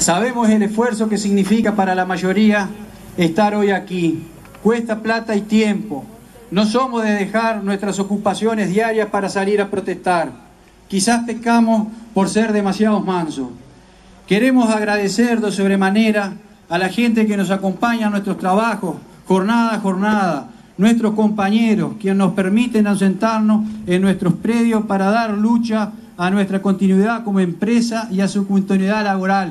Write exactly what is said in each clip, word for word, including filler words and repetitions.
Sabemos el esfuerzo que significa para la mayoría estar hoy aquí. Cuesta plata y tiempo. No somos de dejar nuestras ocupaciones diarias para salir a protestar. Quizás pecamos por ser demasiado mansos. Queremos agradecer de sobremanera a la gente que nos acompaña en nuestros trabajos, jornada a jornada, nuestros compañeros, quienes nos permiten ausentarnos en nuestros predios para dar lucha a nuestra continuidad como empresa y a su continuidad laboral.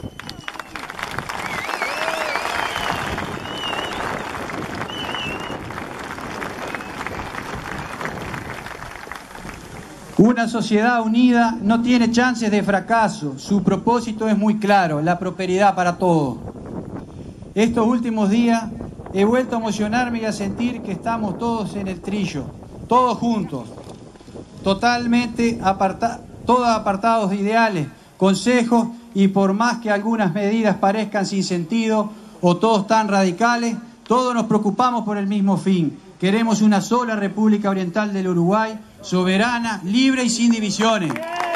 Una sociedad unida no tiene chances de fracaso. Su propósito es muy claro, la prosperidad para todos. Estos últimos días he vuelto a emocionarme y a sentir que estamos todos en el trillo, todos juntos, totalmente aparta- todos apartados de ideales, consejos, y por más que algunas medidas parezcan sin sentido o todos tan radicales, todos nos preocupamos por el mismo fin. Queremos una sola República Oriental del Uruguay, soberana, libre y sin divisiones.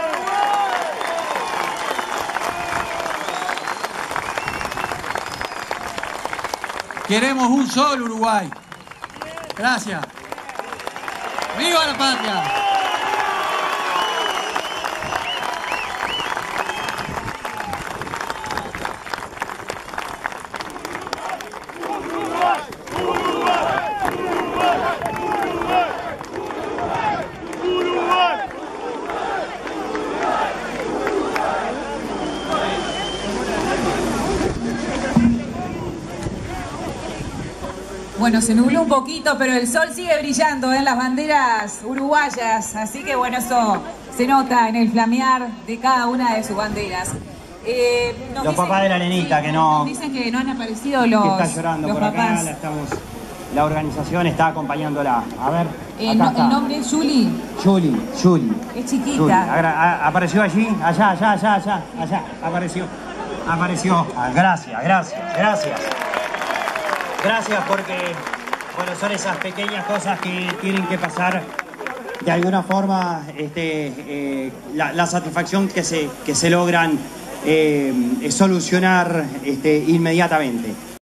Queremos un solo Uruguay. Gracias. ¡Viva la patria! Bueno, se nubló un poquito, pero el sol sigue brillando en las banderas uruguayas, así que bueno, eso se nota en el flamear de cada una de sus banderas. Eh, los dicen, papás de la nenita, sí, que no... Nos dicen que no han aparecido los que está llorando los por papás. acá, la, estamos, la organización está acompañándola. A ver, eh, acá no, está. ¿El nombre es Julie? Julie, Julie. Es chiquita. Julie. A, apareció allí, allá, allá, allá, allá, allá, apareció. Apareció. Ah, gracias, gracias, gracias. Gracias porque, bueno, son esas pequeñas cosas que tienen que pasar. De alguna forma, este, eh, la, la satisfacción que se, que se logran eh, solucionar este, inmediatamente.